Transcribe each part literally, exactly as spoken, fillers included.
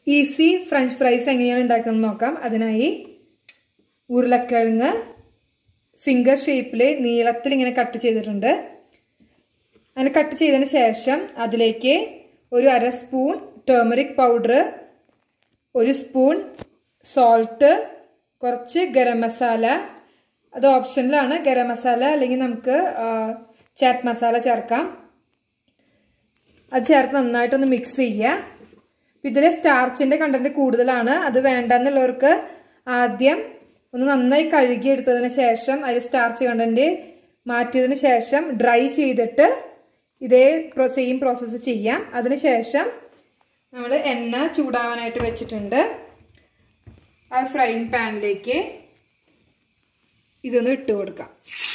Easy French fries എങ്ങനെയാണ് ഉണ്ടാക്കുന്നത് നോക്കാം. അതിനായി ഉരുളക്കിഴങ്ങ് ഫിംഗർ ഷേപ്പിൽ നീളത്തിൽ ഇങ്ങനെ കട്ട് ചെയ്തിട്ടുണ്ട്. അങ്ങനെ കട്ട് ചെയ്തതിന് ശേഷം അതിലേക്ക് ഒരു അര സ്പൂൺ ടേമറിക് പൗഡർ, ഒരു സ്പൂൺ സോൾട്ട്, കുറച്ച് ഗരം മസാല, അത് ഓപ്ഷനിലാണ്. ഗരം മസാല അല്ലെങ്കിൽ നമുക്ക് ചാറ്റ് മസാല ചേർക്കാം. അത് ചേർത്ത് നന്നായിട്ടൊന്ന് മിക്സ് ചെയ്യുക. ഇതിൽ സ്റ്റാർച്ചിൻ്റെ കണ്ടന്റ് കൂടുതലാണ്. അത് വേണ്ടെന്നുള്ളവർക്ക് ആദ്യം ഒന്ന് നന്നായി കഴുകിയെടുത്തതിന് ശേഷം അതിൽ സ്റ്റാർച്ച് കണ്ടന്റ് മാറ്റിയതിന് ശേഷം ഡ്രൈ ചെയ്തിട്ട് ഇതേ സെയിം പ്രോസസ്സ് ചെയ്യാം. അതിനുശേഷം നമ്മൾ എണ്ണ ചൂടാവാനായിട്ട് വെച്ചിട്ടുണ്ട്. ആ ഫ്രൈയിങ് പാനിലേക്ക് ഇതൊന്ന് ഇട്ട് കൊടുക്കാം.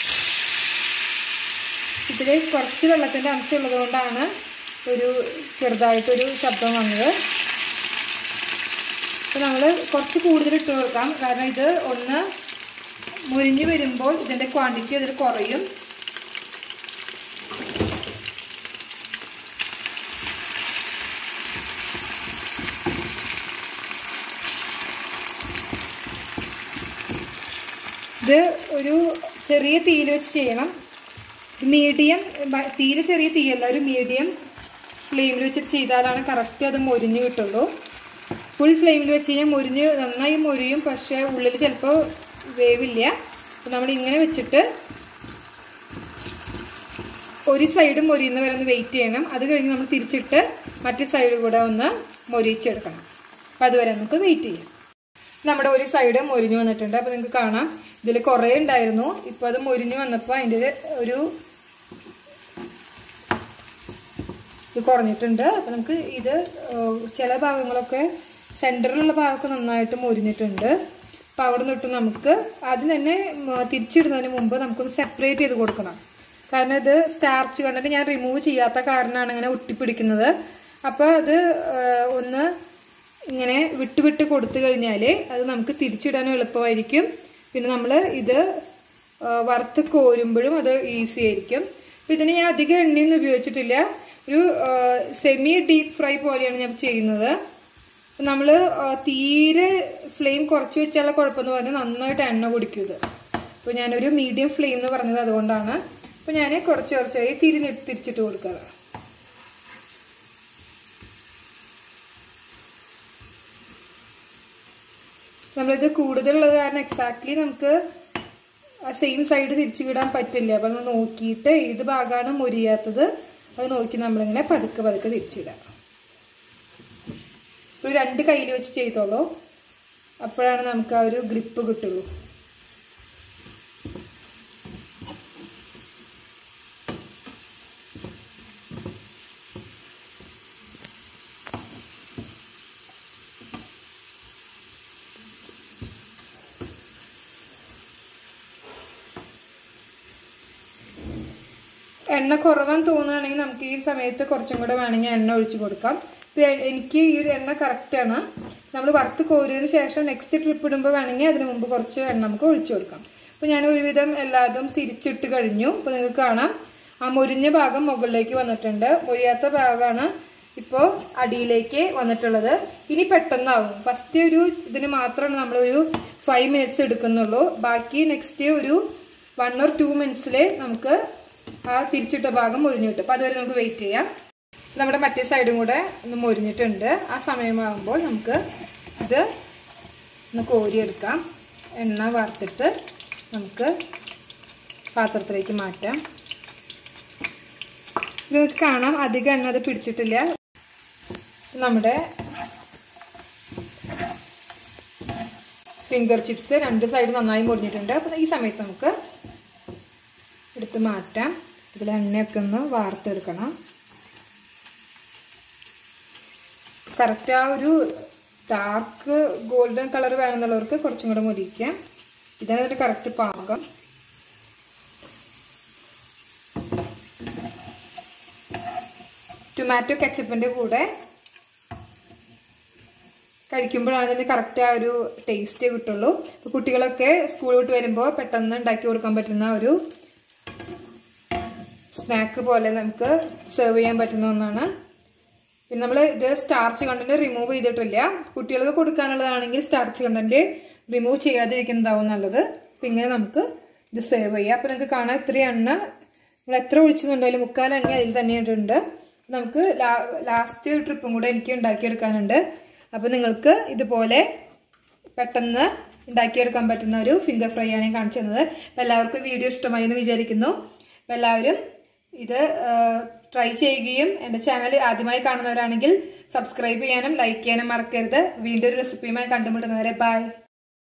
ഇതിൽ കുറച്ച് വെള്ളത്തിൻ്റെ അംശമുള്ളത് കൊണ്ടാണ് ഒരു ചെറുതായിട്ടൊരു ശബ്ദം വന്നത്. അപ്പോൾ നമ്മൾ കുറച്ച് കൂടുതൽ ഇട്ട് കൊടുക്കാം. കാരണം ഇത് ഒന്ന് മുരിഞ്ഞ് വരുമ്പോൾ ഇതിൻ്റെ ക്വാണ്ടിറ്റി അതിൽ കുറയും. ഇത് ഒരു ചെറിയ തീയിൽ വെച്ച് ചെയ്യണം. മീഡിയം തീരെ ചെറിയ തീയല്ല, ഒരു മീഡിയം ഫ്ലെയിമിൽ വെച്ചിട്ട് ചെയ്താലാണ് കറക്റ്റ് അത് മൊരിഞ്ഞ് കിട്ടുള്ളൂ. ഫുൾ ഫ്ലെയിമിൽ വെച്ച് കഴിഞ്ഞാൽ മൊരിഞ്ഞ് നന്നായി മൊരിയും, പക്ഷേ ഉള്ളിൽ ചിലപ്പോൾ വേവില്ല. അപ്പോൾ നമ്മളിങ്ങനെ വെച്ചിട്ട് ഒരു സൈഡ് മൊരിയുന്ന വരെ ഒന്ന് വെയിറ്റ് ചെയ്യണം. അത് കഴിഞ്ഞ് നമ്മൾ തിരിച്ചിട്ട് മറ്റേ സൈഡ് കൂടെ ഒന്ന് മൊരിച്ചെടുക്കണം. അപ്പോൾ അതുവരെ നമുക്ക് വെയിറ്റ് ചെയ്യാം. നമ്മുടെ ഒരു സൈഡ് മൊരിഞ്ഞു വന്നിട്ടുണ്ട്. അപ്പോൾ നിങ്ങൾക്ക് കാണാം ഇതിൽ കുറേ ഉണ്ടായിരുന്നു. ഇപ്പോൾ അത് മൊരിഞ്ഞു വന്നപ്പോൾ അതിൻ്റെ ഒരു ഇത് കുറഞ്ഞിട്ടുണ്ട്. അപ്പോൾ നമുക്ക് ഇത് ചില ഭാഗങ്ങളൊക്കെ സെൻറ്ററിലുള്ള ഭാഗമൊക്കെ നന്നായിട്ട് മൊരിഞ്ഞിട്ടുണ്ട്. അപ്പോൾ അവിടെ നിന്നിട്ട് നമുക്ക് ആദ്യം തന്നെ തിരിച്ചിടുന്നതിന് മുമ്പ് നമുക്കൊന്ന് സെപ്പറേറ്റ് ചെയ്ത് കൊടുക്കണം. കാരണം ഇത് സ്റ്റാർച്ച് കണ്ടിട്ട് ഞാൻ റിമൂവ് ചെയ്യാത്ത കാരണമാണ് ഇങ്ങനെ ഒട്ടിപ്പിടിക്കുന്നത്. അപ്പോൾ അത് ഒന്ന് ഇങ്ങനെ വിട്ട് വിട്ട് കൊടുത്തു കഴിഞ്ഞാൽ അത് നമുക്ക് തിരിച്ചിടാനും എളുപ്പമായിരിക്കും. പിന്നെ നമ്മൾ ഇത് വറുത്ത് കോരുമ്പോഴും അത് ഈസി ആയിരിക്കും. അപ്പോൾ ഇതിന് ഞാൻ അധികം എണ്ണയൊന്നും ഉപയോഗിച്ചിട്ടില്ല. ഒരു സെമി ഡീപ്പ് ഫ്രൈ പോലെയാണ് ഞാൻ ചെയ്യുന്നത്. നമ്മൾ തീരെ ഫ്ലെയിം കുറച്ച് വെച്ചാലുള്ള കുഴപ്പമെന്ന് പറഞ്ഞാൽ നന്നായിട്ട് എണ്ണ കുടിക്കും ഇത്. അപ്പോൾ ഞാനൊരു മീഡിയം ഫ്ലെയിം എന്ന് പറഞ്ഞത് അതുകൊണ്ടാണ്. അപ്പോൾ ഞാൻ കുറച്ച് കുറച്ചായി തിരിഞ്ഞ് തിരിച്ചിട്ട് കൊടുക്കാറ്. നമ്മളിത് കൂടുതലുള്ളത് കാരണം എക്സാക്ട്ലി നമുക്ക് സെയിം സൈഡ് തിരിച്ചു വിടാൻ പറ്റില്ല. അപ്പം നമ്മൾ നോക്കിയിട്ട് ഏത് ഭാഗമാണ് മൊരിയാത്തത് അത് നോക്കി നമ്മളിങ്ങനെ പതുക്കെ പതുക്കെ തിരിച്ചിടാം. ഒരു രണ്ട് കയ്യിൽ വെച്ച് ചെയ്തോളൂ, അപ്പോഴാണ് നമുക്ക് ആ ഒരു ഗ്രിപ്പ് കിട്ടുള്ളൂ. എണ്ണ കുറവാൻ തോന്നുകയാണെങ്കിൽ നമുക്ക് ഈ സമയത്ത് കുറച്ചും കൂടെ വേണമെങ്കിൽ എണ്ണ ഒഴിച്ച് കൊടുക്കാം. ഇപ്പോൾ എനിക്ക് ഈ ഒരു എണ്ണ കറക്റ്റാണ്. നമ്മൾ വറുത്ത് കോരിയതിന് ശേഷം നെക്സ്റ്റ് ട്രിപ്പ് ഇടുമ്പോൾ വേണമെങ്കിൽ അതിന് മുമ്പ് കുറച്ച് എണ്ണ നമുക്ക് ഒഴിച്ചു കൊടുക്കാം. അപ്പോൾ ഞാൻ ഒരുവിധം എല്ലാതും തിരിച്ചിട്ട് കഴിഞ്ഞു. അപ്പോൾ നിങ്ങൾക്ക് കാണാം ആ മൊരിഞ്ഞ ഭാഗം മുകളിലേക്ക് വന്നിട്ടുണ്ട്. മൊരിയാത്ത ഭാഗമാണ് ഇപ്പോൾ അടിയിലേക്ക് വന്നിട്ടുള്ളത്. ഇനി പെട്ടെന്നാവും. ഫസ്റ്റ് ഒരു ഇതിന് മാത്രമാണ് നമ്മളൊരു ഫൈവ് മിനിറ്റ്സ് എടുക്കുന്നുള്ളൂ. ബാക്കി നെക്സ്റ്റ് ഒരു വൺ ഓർ ടു മിനിറ്റ്സിൽ നമുക്ക് ആ തിരിച്ചിട്ട ഭാഗം മൊരിഞ്ഞു കിട്ടും. അപ്പോൾ അതുവരെ നമുക്ക് വെയിറ്റ് ചെയ്യാം. നമ്മുടെ മറ്റേ സൈഡും കൂടെ ഒന്ന് മൊരിഞ്ഞിട്ടുണ്ട്. ആ സമയമാകുമ്പോൾ നമുക്ക് ഇത് ഒന്ന് കോരിയെടുക്കാം. എണ്ണ വറുത്തിട്ട് നമുക്ക് പാത്രത്തിലേക്ക് മാറ്റാം. നിങ്ങൾക്ക് കാണാം അധികം എണ്ണ അത് പിടിച്ചിട്ടില്ല. നമ്മുടെ ഫിംഗർ ചിപ്സ് രണ്ട് സൈഡ് നന്നായി മുറിഞ്ഞിട്ടുണ്ട്. അപ്പോൾ ഈ സമയത്ത് നമുക്ക് എടുത്ത് മാറ്റാം. ഇതിൽ എണ്ണയൊക്കെ ഒന്ന് വാർത്തെടുക്കണം. കറക്റ്റ് ആ ഒരു ഡാർക്ക് ഗോൾഡൻ കളർ വേണമെന്നുള്ളവർക്ക് കുറച്ചും കൂടെ മുരിക്കാം. ഇതാണ് അതിൻ്റെ കറക്റ്റ് പാകം. ടൊമാറ്റോ കെച്ചപ്പിൻ്റെ കൂടെ കഴിക്കുമ്പോഴാണ് ഇതിൻ്റെ കറക്റ്റ് ആ ഒരു ടേസ്റ്റ് കിട്ടുള്ളൂ. അപ്പോൾ കുട്ടികളൊക്കെ സ്കൂൾ വിട്ട് വരുമ്പോൾ പെട്ടെന്ന് ഉണ്ടാക്കി കൊടുക്കാൻ പറ്റുന്ന ഒരു സ്നാക്ക് പോലെ നമുക്ക് സെർവ് ചെയ്യാൻ പറ്റുന്ന ഒന്നാണ്. പിന്നെ നമ്മൾ ഇത് സ്റ്റാർച്ച് കണ്ടന്റ് റിമൂവ് ചെയ്തിട്ടില്ല. കുട്ടികൾക്ക് കൊടുക്കാനുള്ളതാണെങ്കിൽ സ്റ്റാർച്ച് കണ്ടന്റ് റിമൂവ് ചെയ്യാതിരിക്കുന്നതാവും നല്ലത്. അപ്പം ഇങ്ങനെ നമുക്ക് ഇത് സേവ് ചെയ്യാം. അപ്പോൾ നിങ്ങൾക്ക് കാണാം ഇത്രയും എണ്ണ നമ്മൾ എത്ര ഒഴിച്ചെന്നുണ്ടായാലും മുക്കാൽ എണ്ണ അതിൽ തന്നെയായിട്ടുണ്ട്. നമുക്ക് ലാ ലാസ്റ്റ് ട്രിപ്പും കൂടെ എനിക്ക് ഉണ്ടാക്കിയെടുക്കാനുണ്ട്. അപ്പോൾ നിങ്ങൾക്ക് ഇതുപോലെ പെട്ടെന്ന് ഉണ്ടാക്കിയെടുക്കാൻ പറ്റുന്ന ഒരു ഫിംഗർ ഫ്രൈ ആണ് ഞാൻ കാണിച്ചു തന്നത്. അപ്പോൾ എല്ലാവർക്കും വീഡിയോ ഇഷ്ടമായി എന്ന് വിചാരിക്കുന്നു. അപ്പോൾ എല്ലാവരും ഇത് ട്രൈ ചെയ്യുകയും എൻ്റെ ചാനൽ ആദ്യമായി കാണുന്നവരാണെങ്കിൽ സബ്സ്ക്രൈബ് ചെയ്യാനും ലൈക്ക് ചെയ്യാനും മറക്കരുത്. വീണ്ടും ഒരു റെസിപ്പിയുമായി കണ്ടുമുട്ടുന്നവരെ ബൈ.